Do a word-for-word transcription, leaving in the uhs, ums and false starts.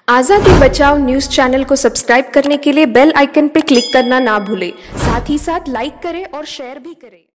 आज़ादी बचाओ news channel को सब्सक्राइब करने के लिए बेल आइकन पर क्लिक करना ना भूलें। साथ ही साथ लाइक करें और शेयर भी करें।